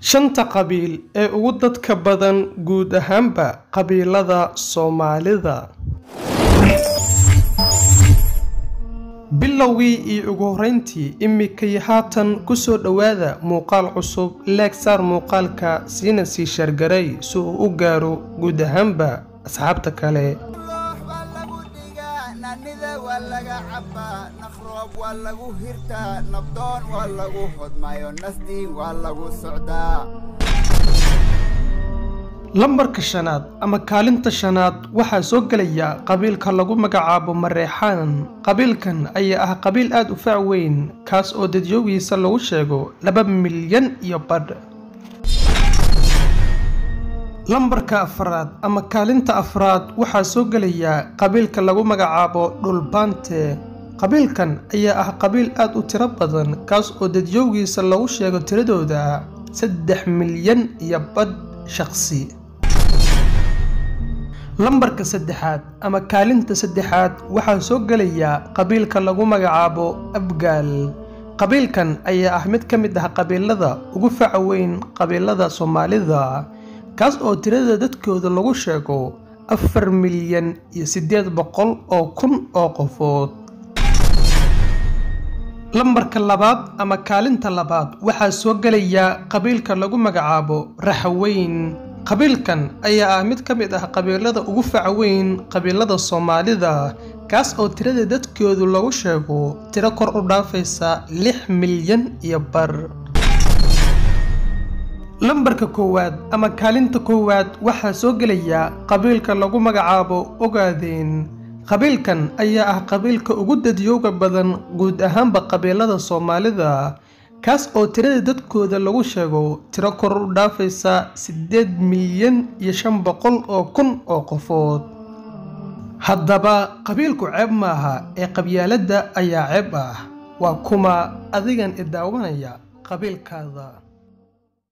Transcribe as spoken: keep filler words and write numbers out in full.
shanta qabiil ee ugu dadka badan guud ahaanba qabiilada Soomaalida. bilowgii iyo ugu horeyntii imikay haatan ku soo dhawaada muuqaal cusub leeg saar muuqaalka siina si shargaray si uu u gaaro guud ahaanba asxaabta kale. walaga cabba naqroob walagu hirta nabdoon walagu hodmayo nasdi walagu socdaa. lambarka shanaad ama kaalinta shanaad waxaa soo galaya qabiilka lagu magacaabo Mareexaan. qabiilkan ayaa ah qabiil aad u faac weyn kaas oo dadyogiisa lagu sheego laba milyan iyo badh. lambarka afraad ama kaalinta afraad waxaa soo galaya qabiilka lagu magacaabo Dhulbaante. qabiilkan ayaa ah qabiil aad u tiro badan kaas oo dadyogiisa lagu sheego tiradooda saddex milyan iyo badh shaqsi. lambarka saddexaad ama kaalinta saddexaad waxaa soo galaya qabiilka lagu magacaabo Abgaal. qabiilkan ayaa ah mid ka mid ah qabiilada ugu faac weyn qabiilada Soomaalida kaas oo tirada dadkooda lagu sheego afar milyan iyo siddeed boqol oo kun oo qofood. lambarka labaad ama kaalinta labaad waxaa soo galaya qabiilka lagu magacaabo Raxweyn. qabiilkan ayaa ah mid ka mid ah qabiilada ugu faac weyn qabiilada Soomaalida kaas oo tirada dadkooda lagu sheego tiro kor u dhaafaysa lix milyan iyo bar. lambarka koowaad ama kaalinta koowaad waxaa soo galaya qabiilka lagu magacaabo Ogaadeen. qabiilkan ayaa ah qabiilka ugu dadyooga badan guud ahaanba qabiilada Soomaalida kaas oo tirada dadkooda lagu sheego tiro kor u dhaafaysa siddeed milyan iyo shan boqol oo kun oo qofood. haddaba qabiilku ceeb maaha ee qabyaaladda ayaa ceeb ah. waa kuma adigan i daawanaya qabiilkaada.